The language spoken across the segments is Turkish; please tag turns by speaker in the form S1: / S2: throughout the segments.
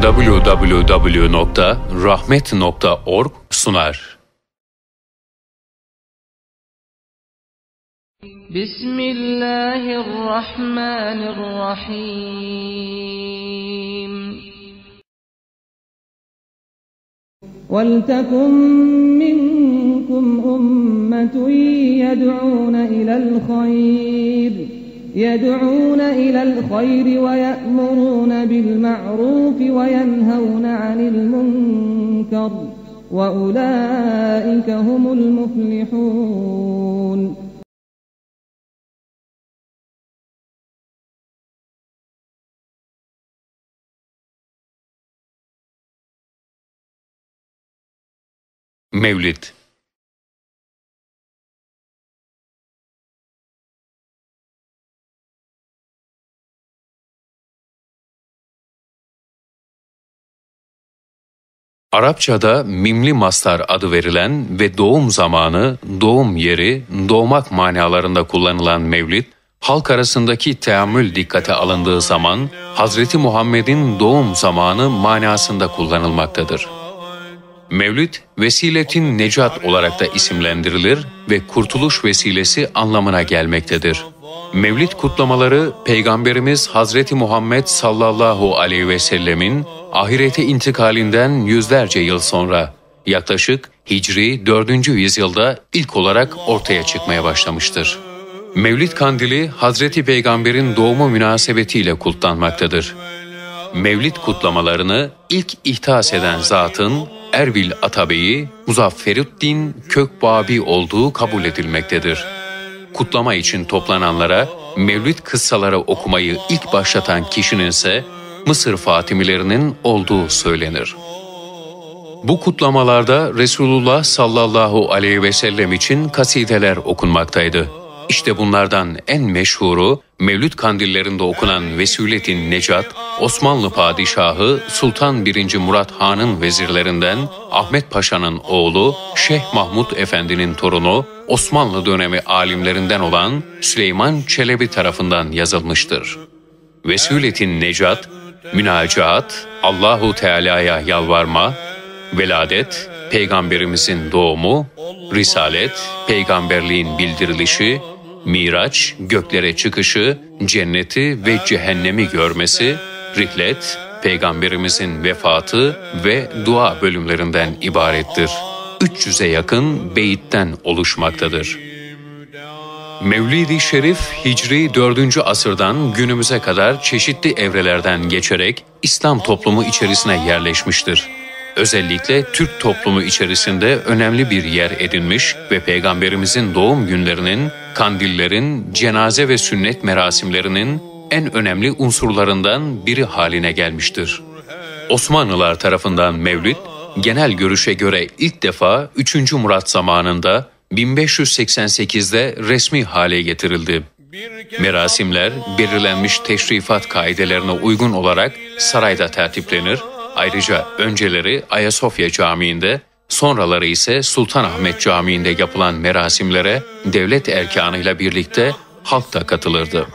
S1: www.rahmet.org sunar.
S2: Bismillahirrahmanirrahim. وَلْتَكُنْ مِنْكُمْ أُمَّةٌ يَدْعُونَ إِلَى الْخَيْرِ وَيَأْمُرُونَ بِالْمَعْرُوفِ وَيَنْهَوْنَ عَنِ الْمُنكَرِ وَأُولَٰئِكَ هُمُ الْمُفْلِحُونَ.
S1: Mevlid. Arapçada mimli mastar adı verilen ve doğum zamanı, doğum yeri, doğmak manalarında kullanılan mevlid, halk arasındaki teamül dikkate alındığı zaman Hazreti Muhammed'in doğum zamanı manasında kullanılmaktadır. Mevlid, vesiletin necat olarak da isimlendirilir ve kurtuluş vesilesi anlamına gelmektedir. Mevlid kutlamaları, Peygamberimiz Hazreti Muhammed sallallahu aleyhi ve sellemin ahirete intikalinden yüzlerce yıl sonra, yaklaşık Hicri 4. yüzyılda ilk olarak ortaya çıkmaya başlamıştır. Mevlid kandili, Hazreti Peygamber'in doğumu münasebetiyle kutlanmaktadır. Mevlid kutlamalarını ilk ihdas eden zatın, Erbil Atabeyi Muzafferuddin Kökbabi olduğu kabul edilmektedir. Kutlama için toplananlara Mevlid kıssaları okumayı ilk başlatan kişinin ise Mısır Fatimilerinin olduğu söylenir. Bu kutlamalarda Resulullah sallallahu aleyhi ve sellem için kasideler okunmaktaydı. İşte bunlardan en meşhuru, Mevlid kandillerinde okunan Vesûlet-i Necat, Osmanlı Padişahı Sultan 1. Murat Han'ın vezirlerinden Ahmet Paşa'nın oğlu Şeyh Mahmud Efendi'nin torunu, Osmanlı dönemi alimlerinden olan Süleyman Çelebi tarafından yazılmıştır. Vesûlet-i Necat, münacaat, Allahu Teala'ya yalvarma, veladet, Peygamberimizin doğumu, risalet, peygamberliğin bildirilişi, Miraç, göklere çıkışı, cenneti ve cehennemi görmesi, rihlet, Peygamberimizin vefatı ve dua bölümlerinden ibarettir. 300'e yakın beyitten oluşmaktadır. Mevlid-i Şerif, Hicri 4. asırdan günümüze kadar çeşitli evrelerden geçerek İslam toplumu içerisine yerleşmiştir. Özellikle Türk toplumu içerisinde önemli bir yer edinmiş ve Peygamberimizin doğum günlerinin, kandillerin, cenaze ve sünnet merasimlerinin en önemli unsurlarından biri haline gelmiştir. Osmanlılar tarafından Mevlid, genel görüşe göre ilk defa 3. Murat zamanında 1588'de resmi hale getirildi. Merasimler belirlenmiş teşrifat kaidelerine uygun olarak sarayda tertiplenir. Ayrıca önceleri Ayasofya Camii'nde, sonraları ise Sultanahmet Camii'nde yapılan merasimlere devlet erkanıyla birlikte halk da katılırdı.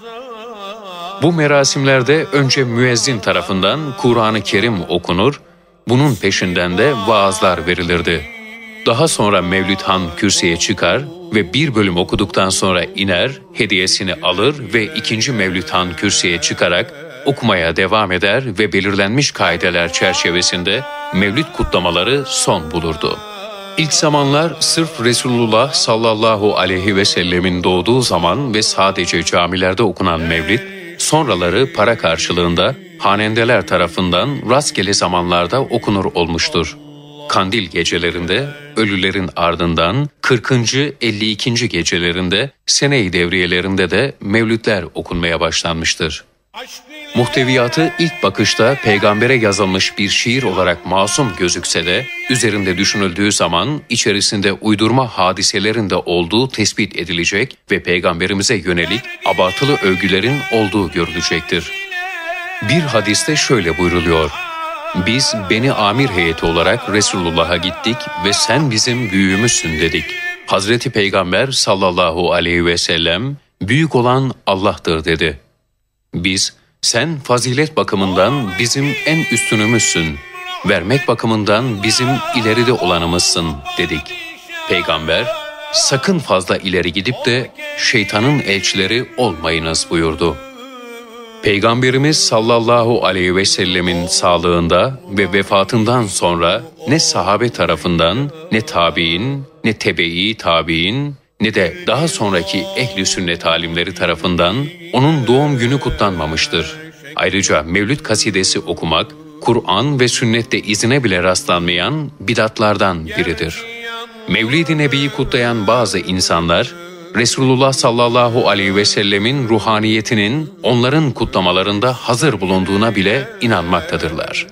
S1: Bu merasimlerde önce müezzin tarafından Kur'an-ı Kerim okunur, bunun peşinden de vaazlar verilirdi. Daha sonra Mevlid Han kürsüye çıkar ve bir bölüm okuduktan sonra iner, hediyesini alır ve 2. Mevlid Han kürsüye çıkarak okumaya devam eder ve belirlenmiş kaideler çerçevesinde Mevlid kutlamaları son bulurdu. İlk zamanlar sırf Resulullah sallallahu aleyhi ve sellemin doğduğu zaman ve sadece camilerde okunan Mevlid, sonraları para karşılığında hanendeler tarafından rastgele zamanlarda okunur olmuştur. Kandil gecelerinde, ölülerin ardından 40. 52. gecelerinde, sene-i devriyelerinde de mevlütler okunmaya başlanmıştır. Muhteviyatı ilk bakışta peygambere yazılmış bir şiir olarak masum gözükse de, üzerinde düşünüldüğü zaman içerisinde uydurma hadiselerin de olduğu tespit edilecek ve peygamberimize yönelik abartılı övgülerin olduğu görülecektir. Bir hadiste şöyle buyruluyor: "Biz Beni Amir heyeti olarak Resulullah'a gittik ve sen bizim büyüğümüzsün dedik. Hazreti Peygamber sallallahu aleyhi ve sellem büyük olan Allah'tır dedi. Biz sen fazilet bakımından bizim en üstünümüzsün, vermek bakımından bizim ileride olanımızsın dedik. Peygamber, sakın fazla ileri gidip de şeytanın elçileri olmayınız buyurdu. Peygamberimiz sallallahu aleyhi ve sellemin sağlığında ve vefatından sonra ne sahabe tarafından, ne tabi'in, ne tebe-i tabi'in, ne de daha sonraki ehli sünnet alimleri tarafından onun doğum günü kutlanmamıştır. Ayrıca Mevlid kasidesi okumak, Kur'an ve sünnette izine bile rastlanmayan bidatlardan biridir. Mevlid-i Nebi'yi kutlayan bazı insanlar, Resulullah sallallahu aleyhi ve sellemin ruhaniyetinin onların kutlamalarında hazır bulunduğuna bile inanmaktadırlar.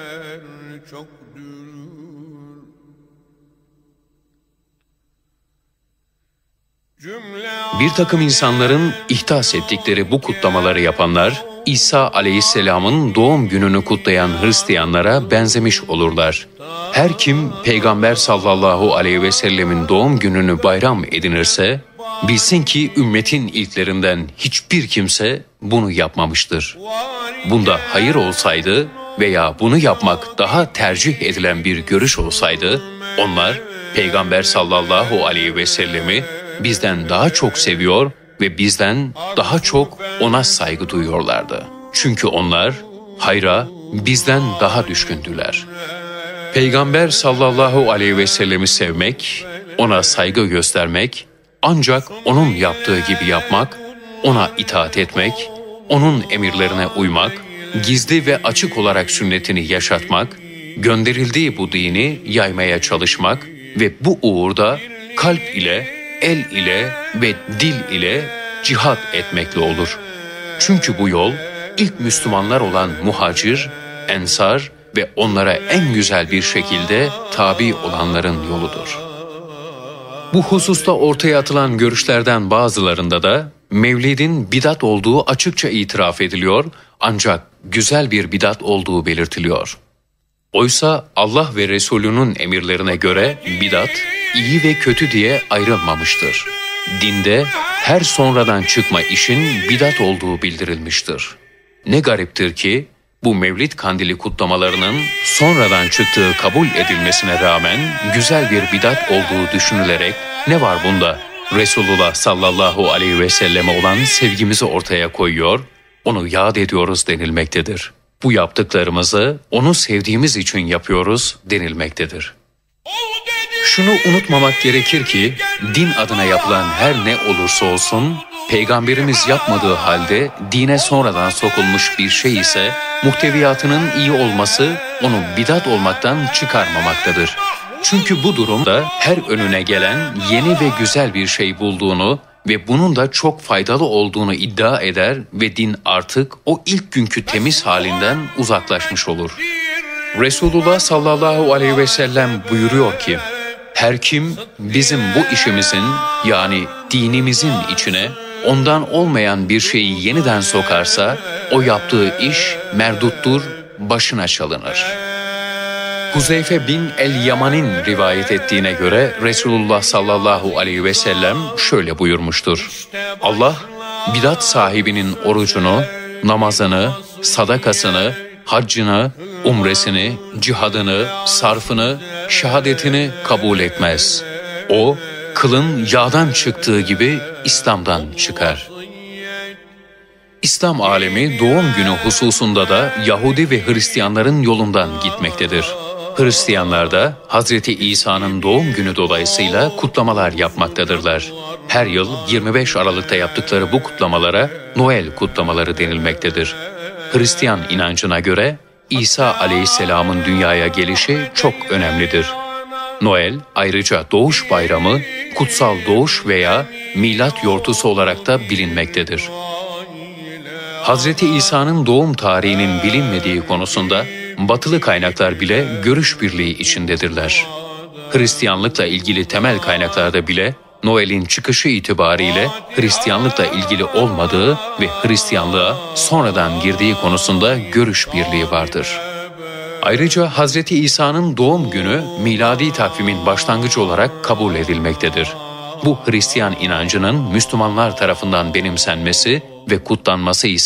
S1: Bir takım insanların ihdas ettikleri bu kutlamaları yapanlar, İsa aleyhisselamın doğum gününü kutlayan Hristiyanlara benzemiş olurlar. Her kim Peygamber sallallahu aleyhi ve sellemin doğum gününü bayram edinirse, bilsin ki ümmetin ilklerinden hiçbir kimse bunu yapmamıştır. Bunda hayır olsaydı veya bunu yapmak daha tercih edilen bir görüş olsaydı, onlar Peygamber sallallahu aleyhi ve sellemi bizden daha çok seviyor ve bizden daha çok ona saygı duyuyorlardı. Çünkü onlar hayra bizden daha düşkündüler. Peygamber sallallahu aleyhi ve sellemi sevmek, ona saygı göstermek, ancak onun yaptığı gibi yapmak, ona itaat etmek, onun emirlerine uymak, gizli ve açık olarak sünnetini yaşatmak, gönderildiği bu dini yaymaya çalışmak ve bu uğurda kalp ile, el ile ve dil ile cihat etmekle olur. Çünkü bu yol ilk Müslümanlar olan muhacir, ensar ve onlara en güzel bir şekilde tabi olanların yoludur. Bu hususta ortaya atılan görüşlerden bazılarında da Mevlid'in bidat olduğu açıkça itiraf ediliyor, ancak güzel bir bidat olduğu belirtiliyor. Oysa Allah ve Resulünün emirlerine göre bidat, iyi ve kötü diye ayrılmamıştır. Dinde her sonradan çıkma işin bidat olduğu bildirilmiştir. Ne gariptir ki bu Mevlid Kandili kutlamalarının sonradan çıktığı kabul edilmesine rağmen güzel bir bidat olduğu düşünülerek ne var bunda? Resulullah sallallahu aleyhi ve selleme olan sevgimizi ortaya koyuyor, onu yad ediyoruz denilmektedir. Bu yaptıklarımızı onu sevdiğimiz için yapıyoruz denilmektedir. Şunu unutmamak gerekir ki din adına yapılan her ne olursa olsun Peygamberimiz yapmadığı halde dine sonradan sokulmuş bir şey ise muhteviyatının iyi olması onu bidat olmaktan çıkarmamaktadır. Çünkü bu durumda her önüne gelen yeni ve güzel bir şey bulduğunu ve bunun da çok faydalı olduğunu iddia eder ve din artık o ilk günkü temiz halinden uzaklaşmış olur. Resulullah sallallahu aleyhi ve sellem buyuruyor ki, her kim bizim bu işimizin yani dinimizin içine ondan olmayan bir şeyi yeniden sokarsa o yaptığı iş merduttur, başına çalınır. Huzeyfe bin el-Yaman'in rivayet ettiğine göre Resulullah sallallahu aleyhi ve sellem şöyle buyurmuştur. Allah bidat sahibinin orucunu, namazını, sadakasını, haccını, umresini, cihadını, sarfını, şehadetini kabul etmez. O, kılın yağdan çıktığı gibi İslam'dan çıkar. İslam alemi doğum günü hususunda da Yahudi ve Hristiyanların yolundan gitmektedir. Hristiyanlar da Hazreti İsa'nın doğum günü dolayısıyla kutlamalar yapmaktadırlar. Her yıl 25 Aralık'ta yaptıkları bu kutlamalara Noel kutlamaları denilmektedir. Hristiyan inancına göre İsa aleyhisselamın dünyaya gelişi çok önemlidir. Noel ayrıca doğuş bayramı, kutsal doğuş veya milat yortusu olarak da bilinmektedir. Hazreti İsa'nın doğum tarihinin bilinmediği konusunda batılı kaynaklar bile görüş birliği içindedirler. Hristiyanlıkla ilgili temel kaynaklarda bile Noel'in çıkışı itibariyle Hristiyanlıkla ilgili olmadığı ve Hristiyanlığa sonradan girdiği konusunda görüş birliği vardır. Ayrıca Hazreti İsa'nın doğum günü miladi takvimin başlangıcı olarak kabul edilmektedir. Bu Hristiyan inancının Müslümanlar tarafından benimsenmesi ve kutlanması ise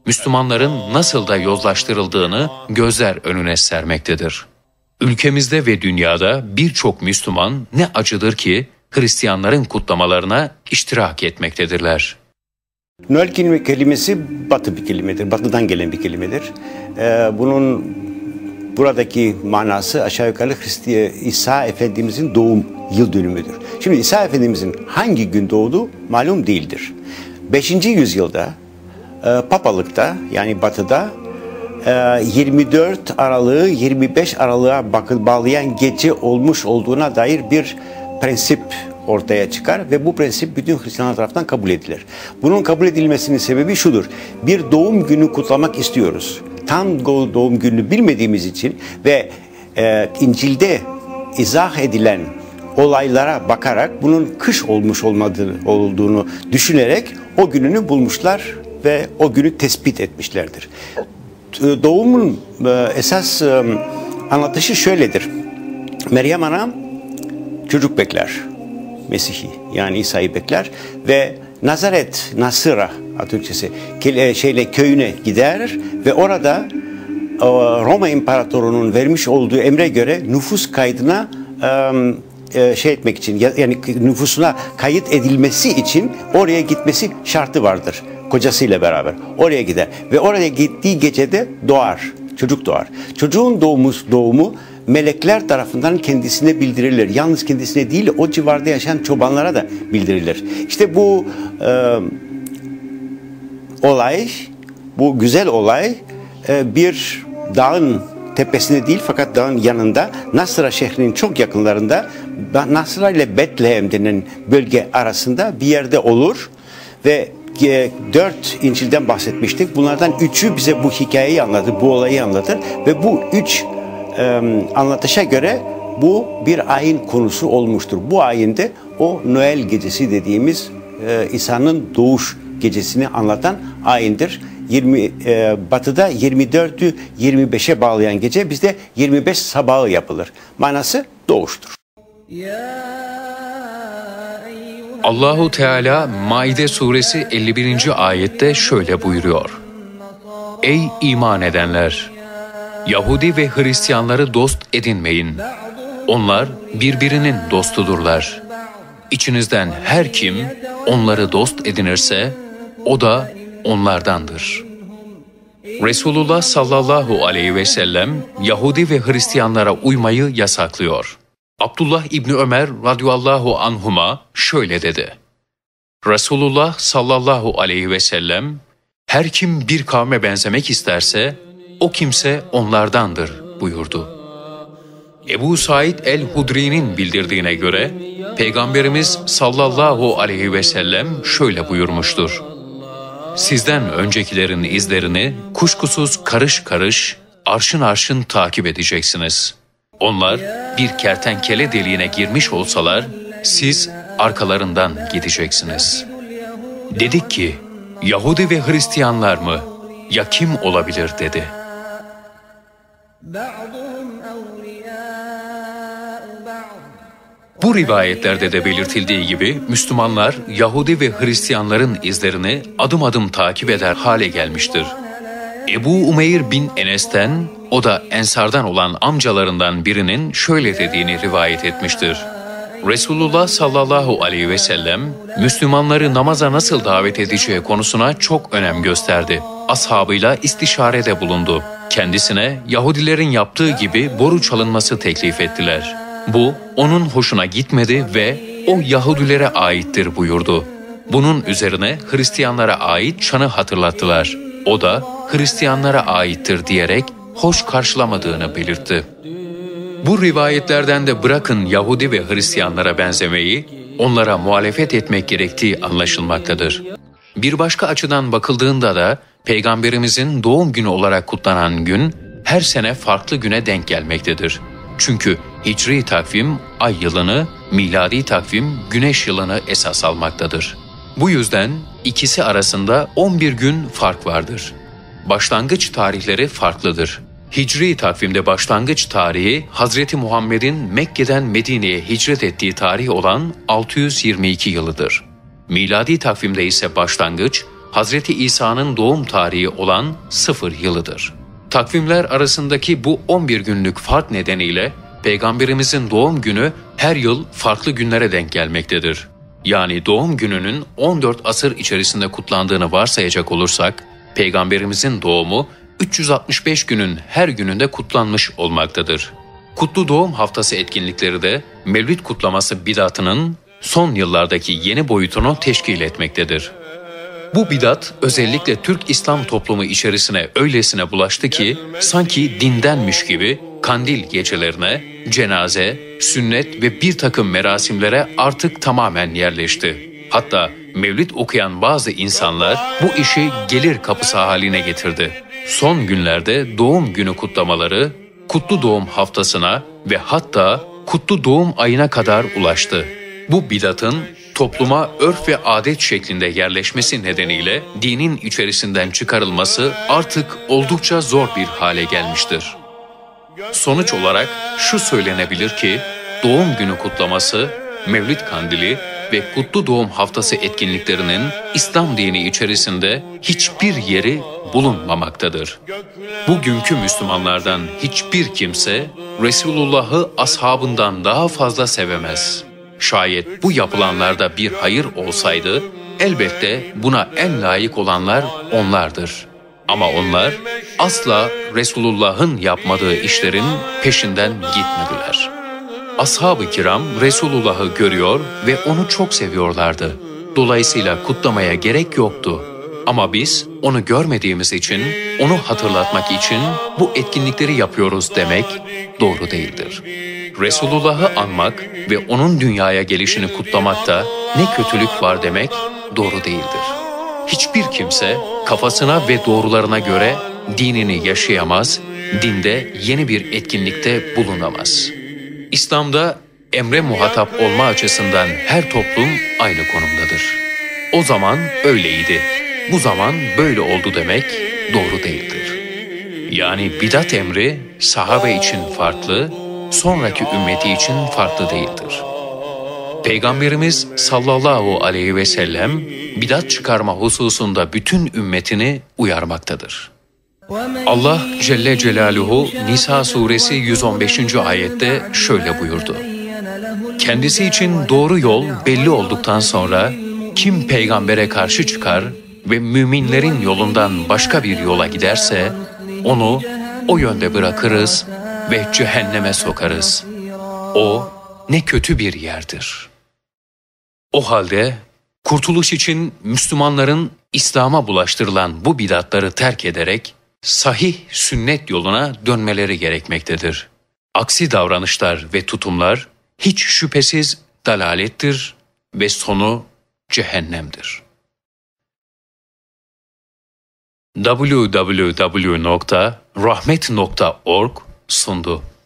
S1: Müslümanların nasıl da yozlaştırıldığını gözler önüne sermektedir. Ülkemizde ve dünyada birçok Müslüman ne acıdır ki Hristiyanların kutlamalarına iştirak etmektedirler.
S3: Noel kelimesi Batı bir kelimedir, Batı'dan gelen bir kelimedir. Bunun buradaki manası aşağı yukarı İsa Efendimizin doğum yıl dönümüdür. Şimdi İsa Efendimizin hangi gün doğduğu malum değildir. 5. yüzyılda Papalıkta yani Batı'da 24 Aralık'ı 25 Aralık'a bağlayan gece olmuş olduğuna dair bir prensip ortaya çıkar ve bu prensip bütün Hristiyanlar tarafından kabul edilir. Bunun kabul edilmesinin sebebi şudur. Bir doğum günü kutlamak istiyoruz. Tam doğum gününü bilmediğimiz için ve İncil'de izah edilen olaylara bakarak bunun kış olmuş olduğunu düşünerek o gününü bulmuşlar ve o günü tespit etmişlerdir. Doğumun esas anlatışı şöyledir. Meryem Ana çocuk bekler. Mesih'i yani İsa'yı bekler ve Nazaret, Nasıra Türkçesi köyüne gider ve orada Roma İmparatorluğu'nun vermiş olduğu emre göre nüfus kaydına etmek için yani nüfusuna kayıt edilmesi için oraya gitmesi şartı vardır. Kocasıyla beraber oraya gider ve oraya gittiği gecede doğar. Çocuk doğar. Çocuğun doğumu melekler tarafından kendisine bildirilir. Yalnız kendisine değil, o civarda yaşayan çobanlara da bildirilir. İşte bu olay, bu güzel olay bir dağın tepesinde değil fakat dağın yanında Nasıra şehrinin çok yakınlarında Nasıra ile Betlehem denen bölge arasında bir yerde olur ve 4 İncil'den bahsetmiştik. Bunlardan 3'ü bize bu hikayeyi anlatır, bu olayı anlatır ve bu 3 anlatışa göre bu bir ayin konusu olmuştur. Bu ayinde o Noel gecesi dediğimiz İsa'nın doğuş gecesini anlatan ayindir. Batı'da 24'ü 25'e bağlayan gece bizde 25 sabahı yapılır. Manası doğuştur.
S1: Allahu Teala Maide suresi 51. ayette şöyle buyuruyor. Ey iman edenler! Yahudi ve Hristiyanları dost edinmeyin. Onlar birbirinin dostudurlar. İçinizden her kim onları dost edinirse o da onlardandır. Resulullah sallallahu aleyhi ve sellem Yahudi ve Hristiyanlara uymayı yasaklıyor. Abdullah İbni Ömer radıyallahu anhuma şöyle dedi. Resulullah sallallahu aleyhi ve sellem her kim bir kavme benzemek isterse o kimse onlardandır buyurdu. Ebu Said el-Hudri'nin bildirdiğine göre Peygamberimiz sallallahu aleyhi ve sellem şöyle buyurmuştur. Sizden öncekilerin izlerini kuşkusuz karış karış, arşın arşın takip edeceksiniz. Onlar bir kertenkele deliğine girmiş olsalar, siz arkalarından gideceksiniz. Dedik ki, Yahudi ve Hristiyanlar mı? Ya kim olabilir dedi. Bu rivayetlerde de belirtildiği gibi Müslümanlar Yahudi ve Hristiyanların izlerini adım adım takip eder hale gelmiştir. Ebu Umeyr bin Enes'ten, o da Ensardan olan amcalarından birinin şöyle dediğini rivayet etmiştir. Resulullah sallallahu aleyhi ve sellem, Müslümanları namaza nasıl davet edeceği konusuna çok önem gösterdi. Ashabıyla istişarede bulundu. Kendisine Yahudilerin yaptığı gibi boru çalınması teklif ettiler. Bu onun hoşuna gitmedi ve o Yahudilere aittir buyurdu. Bunun üzerine Hristiyanlara ait çanı hatırlattılar. O da Hristiyanlara aittir diyerek hoş karşılamadığını belirtti. Bu rivayetlerden de bırakın Yahudi ve Hristiyanlara benzemeyi, onlara muhalefet etmek gerektiği anlaşılmaktadır. Bir başka açıdan bakıldığında da Peygamberimizin doğum günü olarak kutlanan gün her sene farklı güne denk gelmektedir. Çünkü Hicri takvim ay yılını, miladi takvim güneş yılını esas almaktadır. Bu yüzden ikisi arasında 11 gün fark vardır. Başlangıç tarihleri farklıdır. Hicri takvimde başlangıç tarihi Hazreti Muhammed'in Mekke'den Medine'ye hicret ettiği tarih olan 622 yılıdır. Miladi takvimde ise başlangıç Hazreti İsa'nın doğum tarihi olan 0 yılıdır. Takvimler arasındaki bu 11 günlük fark nedeniyle Peygamberimizin doğum günü her yıl farklı günlere denk gelmektedir. Yani doğum gününün 14 asır içerisinde kutlandığını varsayacak olursak, Peygamberimizin doğumu 365 günün her gününde kutlanmış olmaktadır. Kutlu Doğum Haftası etkinlikleri de Mevlid kutlaması bidatının son yıllardaki yeni boyutunu teşkil etmektedir. Bu bidat özellikle Türk İslam toplumu içerisine öylesine bulaştı ki sanki dindenmiş gibi kandil gecelerine, cenaze, sünnet ve bir takım merasimlere artık tamamen yerleşti. Hatta mevlid okuyan bazı insanlar bu işi gelir kapısı haline getirdi. Son günlerde doğum günü kutlamaları Kutlu Doğum Haftasına ve hatta Kutlu Doğum Ayına kadar ulaştı. Bu bidatın topluma örf ve adet şeklinde yerleşmesi nedeniyle dinin içerisinden çıkarılması artık oldukça zor bir hale gelmiştir. Sonuç olarak şu söylenebilir ki doğum günü kutlaması, Mevlid Kandili ve Kutlu Doğum Haftası etkinliklerinin İslam dini içerisinde hiçbir yeri bulunmamaktadır. Bugünkü Müslümanlardan hiçbir kimse Resulullah'ı ashabından daha fazla sevemez. Şayet bu yapılanlarda bir hayır olsaydı, elbette buna en layık olanlar onlardır. Ama onlar asla Resulullah'ın yapmadığı işlerin peşinden gitmediler. Ashab-ı kiram Resulullah'ı görüyor ve onu çok seviyorlardı. Dolayısıyla kutlamaya gerek yoktu. Ama biz onu görmediğimiz için, onu hatırlatmak için bu etkinlikleri yapıyoruz demek doğru değildir. Resulullah'ı anmak ve onun dünyaya gelişini kutlamakta ne kötülük var demek doğru değildir. Hiçbir kimse kafasına ve doğrularına göre dinini yaşayamaz, dinde yeni bir etkinlikte bulunamaz. İslam'da emre muhatap olma açısından her toplum aynı konumdadır. O zaman öyleydi, bu zaman böyle oldu demek doğru değildir. Yani bidat emri sahabe için farklı, sonraki ümmeti için farklı değildir. Peygamberimiz sallallahu aleyhi ve sellem bidat çıkarma hususunda bütün ümmetini uyarmaktadır. Allah Celle Celaluhu Nisa suresi 115. ayette şöyle buyurdu. Kendisi için doğru yol belli olduktan sonra kim peygambere karşı çıkar ve müminlerin yolundan başka bir yola giderse onu o yönde bırakırız ve cehenneme sokarız. O ne kötü bir yerdir. O halde kurtuluş için Müslümanların İslam'a bulaştırılan bu bidatları terk ederek sahih sünnet yoluna dönmeleri gerekmektedir. Aksi davranışlar ve tutumlar hiç şüphesiz dalalettir ve sonu cehennemdir. www.rahmet.org sundu.